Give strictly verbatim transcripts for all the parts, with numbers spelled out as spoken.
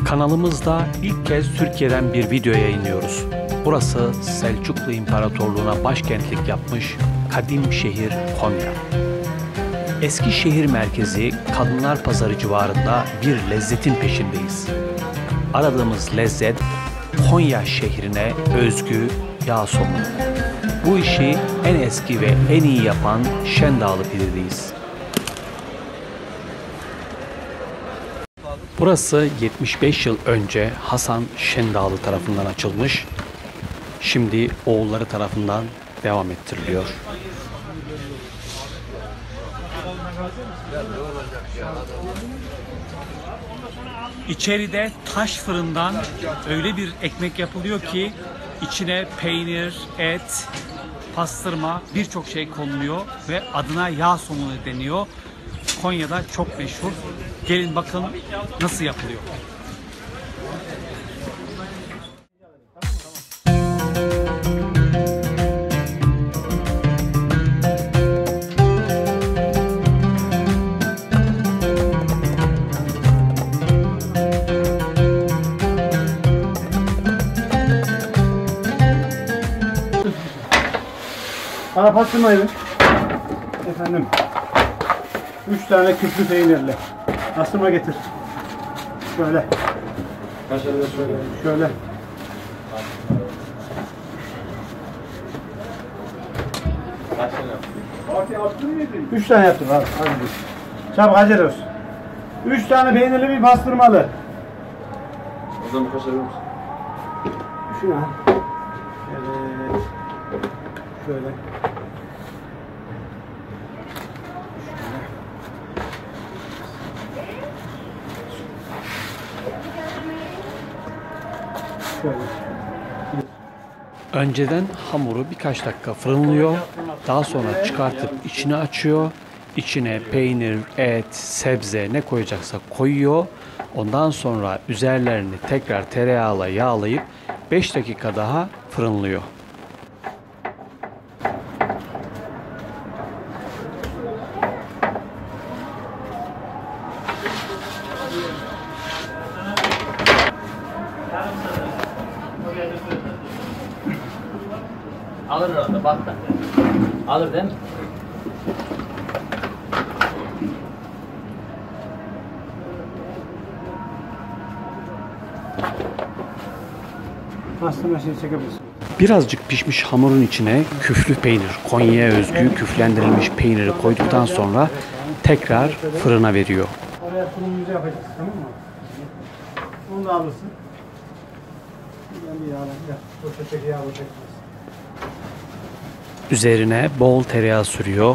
Kanalımızda ilk kez Türkiye'den bir video yayınlıyoruz. Burası Selçuklu İmparatorluğu'na başkentlik yapmış kadim şehir Konya. Eski şehir merkezi Kadınlar Pazarı civarında bir lezzetin peşindeyiz. Aradığımız lezzet Konya şehrine özgü yağ somunu. Bu işi en eski ve en iyi yapan Şendağlı pidedeyiz. Burası yetmiş beş yıl önce Hasan Şendağlı tarafından açılmış. Şimdi oğulları tarafından devam ettiriliyor. İçeride taş fırından öyle bir ekmek yapılıyor ki içine peynir, et, pastırma birçok şey konuluyor ve adına yağ somunu deniyor. Konya'da çok meşhur. Gelin bakın nasıl yapılıyor. Bana pastırmayı ver. Efendim. Üç tane küflü peynirli. Pastırma getir. Şöyle. Şöyle. Şöyle. Üç tane yaptım abi. Hadi. Çabuk acele olsun. Üç tane peynirli bir pastırmalı. O zaman kaç alıyor musun? Şunu al. Evet. Şöyle. Şöyle. Önceden hamuru birkaç dakika fırınlıyor. Daha sonra çıkartıp içine açıyor. İçine peynir, et, sebze ne koyacaksa koyuyor. Ondan sonra üzerlerini tekrar tereyağıyla yağlayıp beş dakika daha fırınlıyor. Alır orada bak da. Alır değil mi? Pastırma şey çekebilirsin. Birazcık pişmiş hamurun içine küflü peynir, Konya'ya özgü küflendirilmiş peyniri koyduktan sonra tekrar fırına veriyor. Oraya sunumumuzu yapacağız, tamam mı? Onu da alırsın. Ben bir yağla, ya. Boşa çeki yağla çekmez. Üzerine bol tereyağı sürüyor.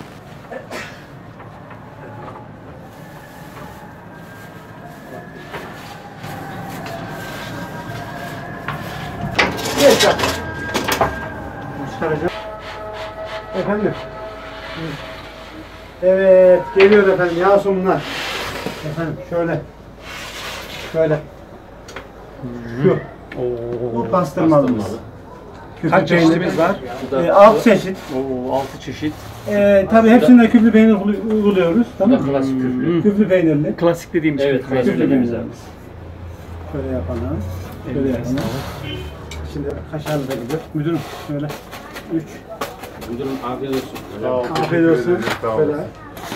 Geç yap. Çıkaracağım. Efendim. Evet, geliyor efendim yağ somunlar. Efendim şöyle. Şöyle. Şu. Bu pastırmalımız. Kaç çeşitimiz var? E, alt çeşit. Oo, altı çeşit. E, tabii hepsinde küflü peynir uyguluyoruz. Tamam mı? Klasik küflü. Küflü peynirli. Klasik dediğimiz Evet, küflü klasik dediğimiz abi. Şöyle yapalım. Şöyle yapalım. Şimdi kaşarlı da gidiyor. Müdürüm şöyle. Üç. Müdürüm afiyet olsun. Afiyet olsun. Şöyle. Yapın.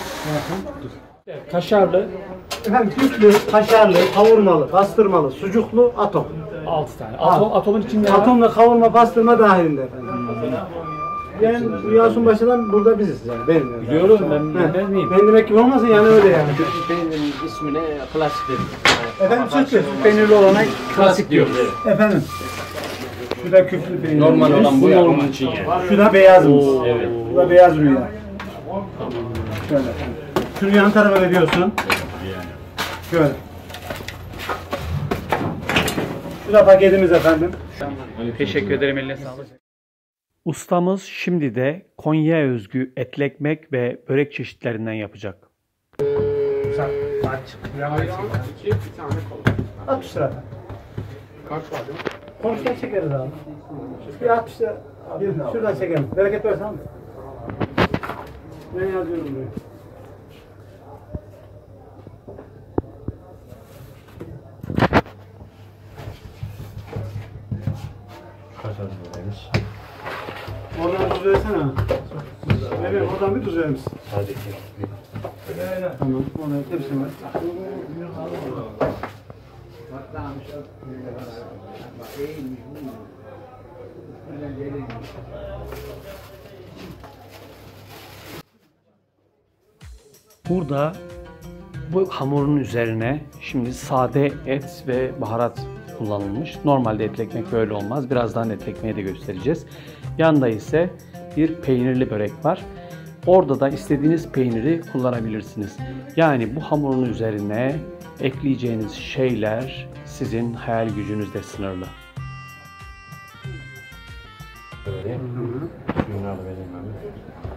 Kaşarlı. Efendim küflü, kaşarlı, kavurmalı, pastırmalı, sucuklu, atom. altı tane. Atom, atomun içinde var. Atomla kavurma, pastırma dahilinde efendim. Ben Yasun Başı'dan burada biziz yani benim yani. Biliyorum ben He. ben miyim? Ben demek ki olmasın yani öyle yani. Peynirin ismine klasik dedim. Efendim süt süt peynirli olana Klasik diyoruz. Evet. efendim. Şu da küflü peynirli. Normal olan bu ya onun için yani. Şu da beyazımız. Evet. Bu da beyaz rüya. Şöyle efendim. Şunu yan tarafa veriyorsun. Şöyle. Şu da paketimiz efendim. Teşekkür ederim, eline sağlık. Ustamız şimdi de Konya'ya özgü etli ekmek ve börek çeşitlerinden yapacak. altmış lira. Kaç var değil mi? Konuşken çekeriz abi. Bir altmış lira. Bir, şuradan çekelim. Bereket versen mi? Ben yazıyorum buraya. tuz versene. Evet, oradan bir tuz verir misin? Hadi. Tamam, onu hepsini ver. Burada bu hamurun üzerine şimdi sade et ve baharat kullanılmış. Normalde etli ekmek böyle olmaz. Birazdan etli ekmeği de göstereceğiz. Yanında ise bir peynirli börek var. Orada da istediğiniz peyniri kullanabilirsiniz. Yani bu hamurun üzerine ekleyeceğiniz şeyler sizin hayal gücünüzde sınırlı. Böyle. Suyunu alıvereyim abi.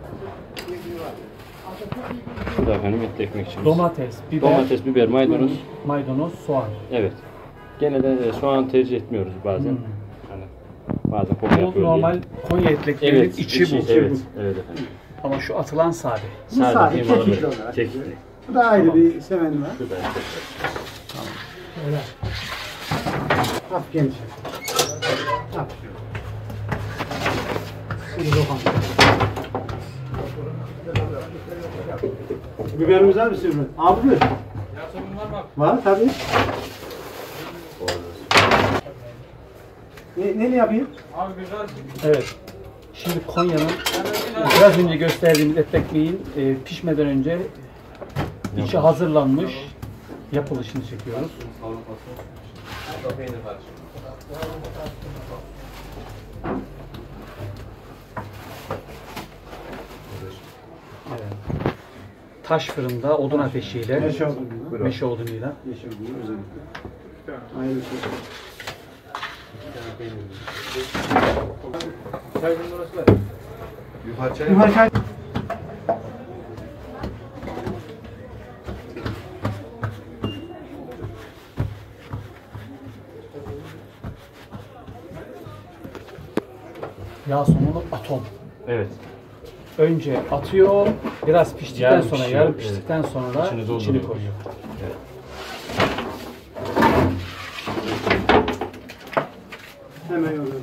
Bu da efendim etli ekmek için. Domates, biber, Domates, biber, maydanoz. maydanoz, soğan. Evet. Gene de e, soğan tercih etmiyoruz bazen. Hmm. Hani bazen koku Bu yapıyor normal diye. Konya etli ekmeğinin Evet, içi bu. Evet, evet efendim. Ama şu atılan sade. Bu sade, Sadece kekikli kekikli olarak. Kekikli. Bu da ayrı bir semeni var. Şu da Öyle. Hafif geniş. Hafif. Şimdi dokan. Biberimiz var mı Sivri? Abi mi? Var mı? Tabii. Ne, ne yapayım? Evet. Şimdi Konya'nın biraz önce gösterdiğimiz et ekmeğin e, pişmeden önce içi hazırlanmış yapılışını çekiyoruz. Evet. Taş fırında odun ateşiyle, Meşe odunuyla. meşe odunuyla. Meşe odunu özellikle. Ayrı bir şey. Yukarı çay. Yukarı çay. Yağ somunu atom. Evet. Önce atıyor, biraz piştikten Yarım sonra, pişiyor, yarım evet. piştikten sonra İçini içini, dolduruyor. koyuyor. Hemen yolluyorum.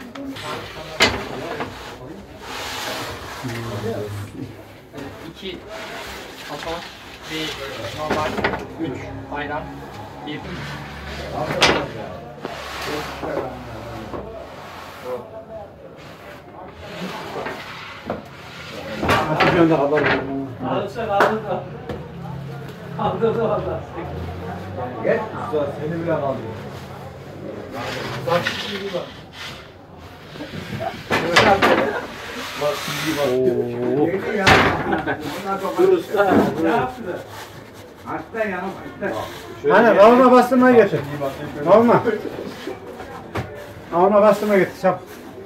İki atom, bir normal, üç ayran, bir Hafif yönde kabar. Alırsan aldın da. Aldın da valla. Gel usta seni bile kaldı. Hasta yanım hasta. Hani kavurma bastırmaya getir. Kavurma. Kavurma bastırmaya getir. Çap.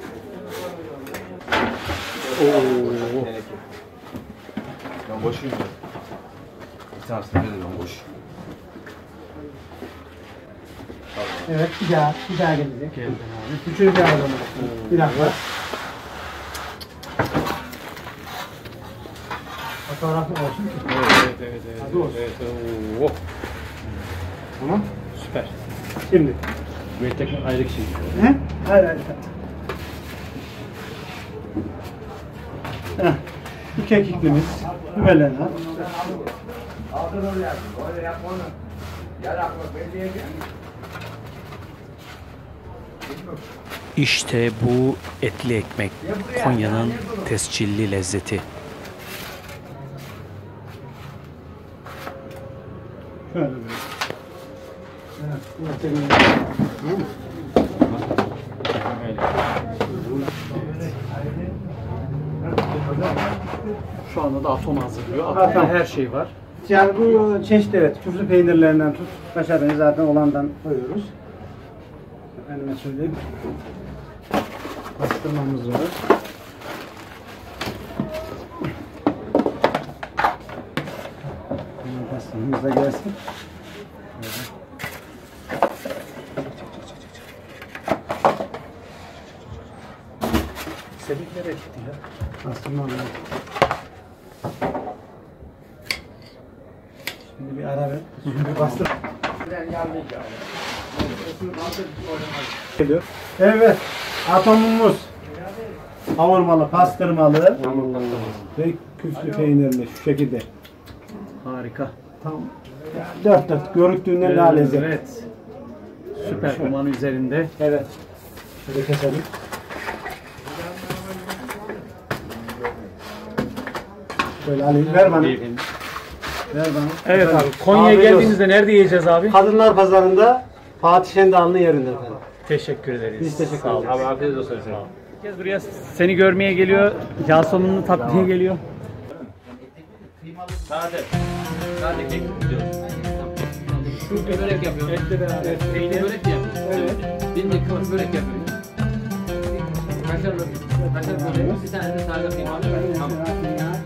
Ben boşuyum ya. Bir tanesi de ben boş. Evet bir daha. Bir daha gelecek. Geldim abi. Üçüncü bir adam. Bir dakika. Fotoğrafı olsun ki. Evet, evet, evet. Hadi olsun. Evet, oh, Tamam. süper. Şimdi. Bu etli ekmek ayrı kişi. He? Hayır hayır. Heh. Bu kekiklimiz. Biberlerini al. İşte bu etli ekmek, Konya'nın tescilli lezzeti. Şöyle böyle. Evet. bu senin- Tamam mı? Şu anda da atom hazırlıyor. Ha, Atomda tamam. her şey var. Yani bu çeşit evet, küflü peynirlerinden tut, kaşarını zaten olandan koyuyoruz. Efendime söyleyeyim. Bastırmamız var. Hemen bastırmamız da gelsin. Senin nereye gitti ya? Bastırmam lazım. Şimdi bir ara ver. Şimdi bastır. Geliyor. Evet. Atomumuz. Kavurmalı, pastırmalı ve küflü peynirli şu şekilde. Harika. Tam dört dört görüktüğünden daha lezzetli. Evet. Süper duman üzerinde. Evet. Şöyle keselim. Şöyle alayım. Ver bana. Ver bana. Evet Efendim, abi. Konya'ya afiyet olsun. geldiğinizde nerede yiyeceğiz abi? Kadınlar Pazarı'nda Fatih Şendağlı'nın yerinde efendim. Teşekkür ederiz. Biz teşekkür Sağ olun. ederiz. Abi afiyet olsun. Herkes buraya seni görmeye geliyor. Yasemin'i tatmaya geliyor. Sade. Sade kek diyor. Şu bir börek yapıyor. Etle beraber. Peynir börek mi yapıyor? Evet. Bir de kıvır börek yapıyor. Kaşar börek. Kaşar börek. Bir tane de sade kıymalı. Tamam.